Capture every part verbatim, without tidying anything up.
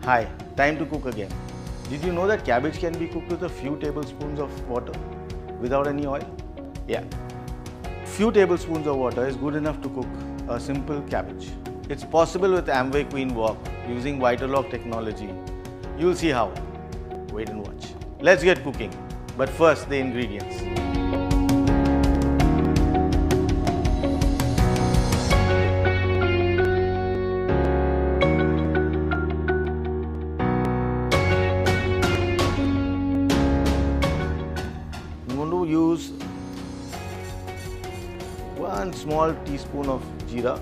Hi, time to cook again. Did you know that cabbage can be cooked with a few tablespoons of water without any oil? Yeah. Few tablespoons of water is good enough to cook a simple cabbage. It's possible with Amway Queen Wok using Vitalog technology. You'll see how. Wait and watch. Let's get cooking. But first, the ingredients. I'm going to use one small teaspoon of jeera,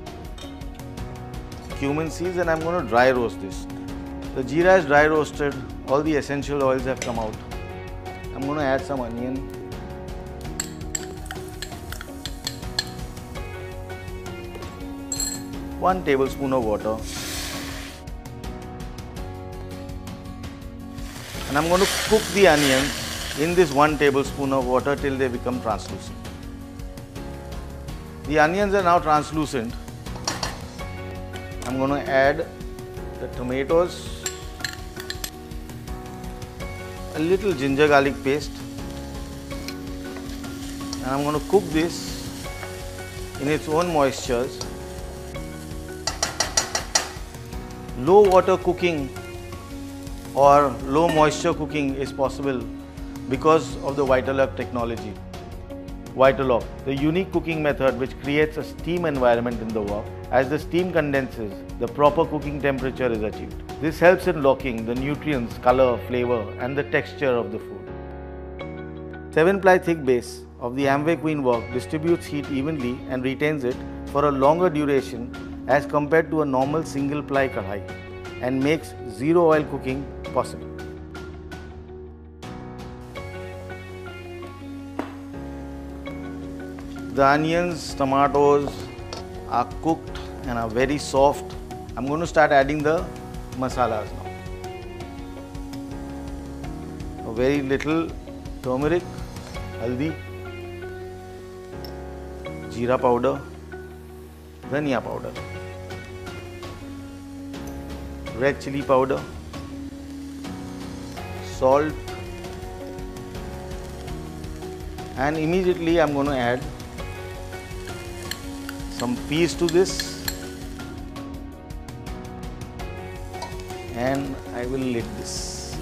cumin seeds, and I'm going to dry roast this. The jeera is dry roasted, all the essential oils have come out. I'm going to add some onion, one tablespoon of water, and I'm going to cook the onions in this one tablespoon of water till they become translucent. The onions are now translucent. I'm going to add the tomatoes, a little ginger garlic paste, and I'm going to cook this in its own moistures. Low water cooking or low moisture cooking is possible because of the Vitalog technology. Vitalog, the unique cooking method which creates a steam environment in the wok. As the steam condenses, the proper cooking temperature is achieved. This helps in locking the nutrients, color, flavor and the texture of the food. seven ply thick base of the Amway Queen Wok distributes heat evenly and retains it for a longer duration as compared to a normal single ply kadhai and makes zero oil cooking possible. The onions, tomatoes are cooked and are very soft. I'm going to start adding the masalas now. A very little turmeric, haldi, jeera powder, dhania powder, red chili powder, salt, and immediately I'm going to add some peas to this, and I will lid this.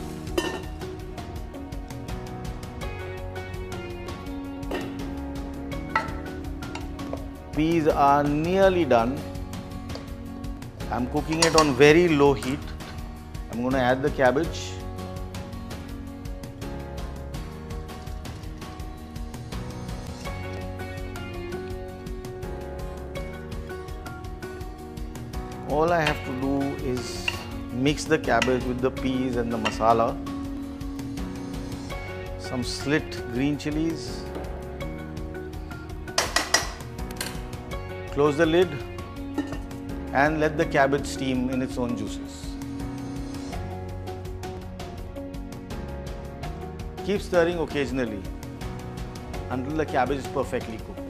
Peas are nearly done. I'm cooking it on very low heat. I'm going to add the cabbage. All I have to do is mix the cabbage with the peas and the masala. Some slit green chilies. Close the lid and let the cabbage steam in its own juices. Keep stirring occasionally until the cabbage is perfectly cooked.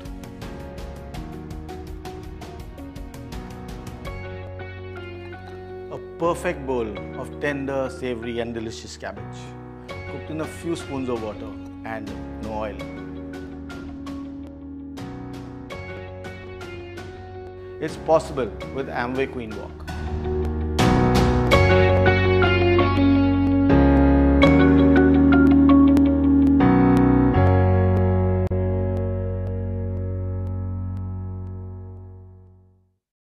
A perfect bowl of tender, savory and delicious cabbage, cooked in a few spoons of water and no oil. It's possible with Amway Queen Wok.